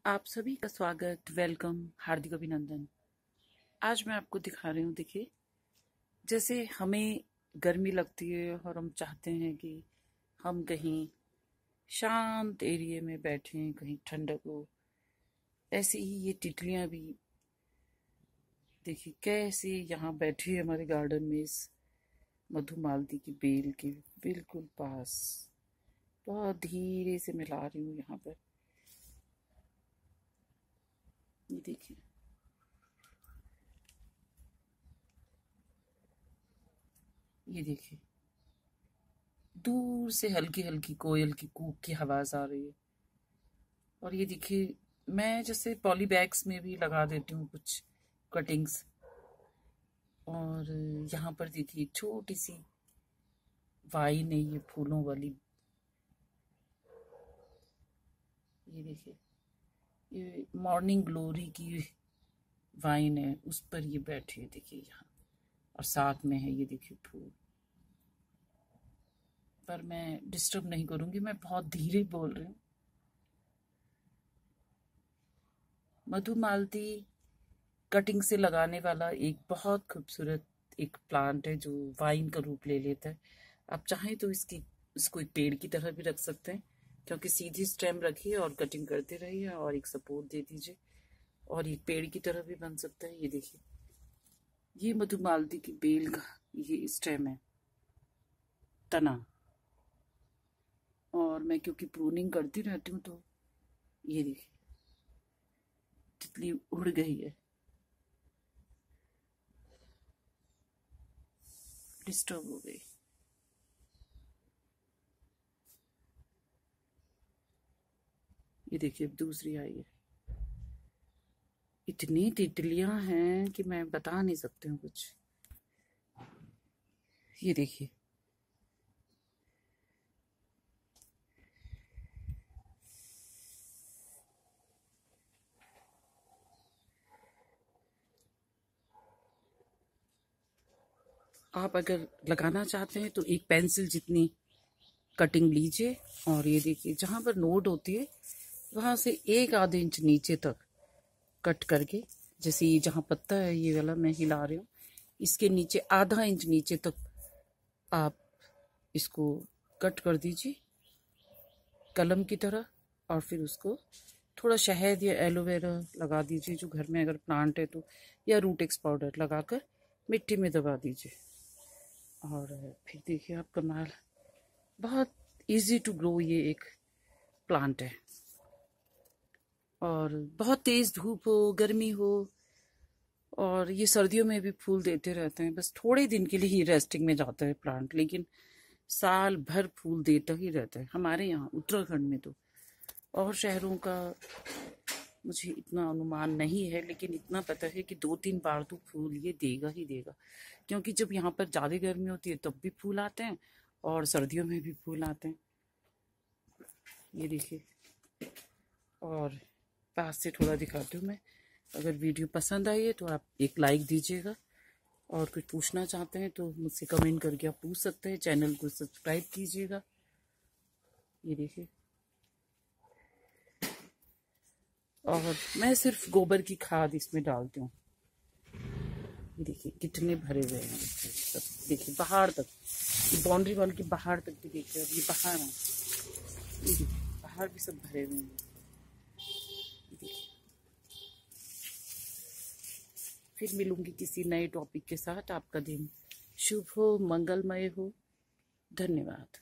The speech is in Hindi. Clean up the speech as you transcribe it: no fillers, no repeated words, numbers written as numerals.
आप सभी का स्वागत, वेलकम, हार्दिक अभिनंदन। आज मैं आपको दिखा रही हूँ। देखिए, जैसे हमें गर्मी लगती है और हम चाहते हैं कि हम कहीं शांत एरिया में बैठें, कहीं ठंडक हो। ऐसे ही ये तितलियां भी देखिए कैसे यहाँ बैठी है हमारे गार्डन में, इस मधुमालती की बेल के बिल्कुल पास। बहुत धीरे से मिला रही हूँ यहाँ पर। ये देखिए, ये देखिए, दूर से हल्की हल्की कोयल की कूक की आवाज आ रही है। और ये देखिए, मैं जैसे पॉली बैग्स में भी लगा देती हूँ कुछ कटिंग्स। और यहाँ पर देखिए एक छोटी सी वाइन है, ये फूलों वाली। ये देखिए, ये मॉर्निंग ग्लोरी की वाइन है, उस पर ये बैठी है देखिए यहाँ। और साथ में है ये देखिए फूल। पर मैं डिस्टर्ब नहीं करूँगी, मैं बहुत धीरे बोल रही हूँ। मधुमालती कटिंग से लगाने वाला एक बहुत खूबसूरत एक प्लांट है जो वाइन का रूप ले लेता है। आप चाहें तो इसको एक पेड़ की तरह भी रख सकते हैं, क्योंकि सीधी स्टेम रखिए और कटिंग करते रहिए और एक सपोर्ट दे दीजिए, और एक पेड़ की तरह भी बन सकता है। ये देखिए, ये मधुमालती की बेल का ये स्टेम है, तना। और मैं क्योंकि प्रूनिंग करती रहती हूँ, तो ये देखिए तितली उड़ गई है, डिस्टर्ब हो गई। ये देखिए अब दूसरी आई है। इतनी तितलियां हैं कि मैं बता नहीं सकती हूँ कुछ। ये देखिए, आप अगर लगाना चाहते हैं तो एक पेंसिल जितनी कटिंग लीजिए, और ये देखिए जहाँ पर नोट होती है वहां से एक आधे इंच नीचे तक कट करके, जैसे ये जहाँ पत्ता है ये वाला मैं हिला रही हूँ, इसके नीचे आधा इंच नीचे तक आप इसको कट कर दीजिए कलम की तरह। और फिर उसको थोड़ा शहद या एलोवेरा लगा दीजिए, जो घर में अगर प्लांट है तो, या रूट एक्स पाउडर लगाकर मिट्टी में दबा दीजिए। और फिर देखिए आप कमाल, बहुत इजी टू ग्रो ये एक प्लांट है। और बहुत तेज धूप हो, गर्मी हो, और ये सर्दियों में भी फूल देते रहते हैं। बस थोड़े दिन के लिए ही रेस्टिंग में जाता है प्लांट, लेकिन साल भर फूल देता ही रहता है हमारे यहाँ उत्तराखंड में तो। और शहरों का मुझे इतना अनुमान नहीं है, लेकिन इतना पता है कि 2-3 बार तो फूल ये देगा ही देगा। क्योंकि जब यहाँ पर ज़्यादा गर्मी होती है तब भी फूल आते हैं, और सर्दियों में भी फूल आते हैं। ये देखिए, और पास से थोड़ा दिखाती हूँ मैं। अगर वीडियो पसंद आई है तो आप एक लाइक दीजिएगा, और कुछ पूछना चाहते हैं तो मुझसे कमेंट करके आप पूछ सकते हैं। चैनल को सब्सक्राइब कीजिएगा। ये देखिए, और मैं सिर्फ गोबर की खाद इसमें डालती हूँ। ये देखिए कितने भरे हुए हैं सब। देखिए बाहर तक, बाउंड्री वॉल के बाहर तक भी देखिए, अब ये बाहर है। ये देखिए बाहर भी सब भरे हुए हैं। ये देखिए, फिर मिलूंगी किसी नए टॉपिक के साथ। आपका दिन शुभ हो, मंगलमय हो। धन्यवाद।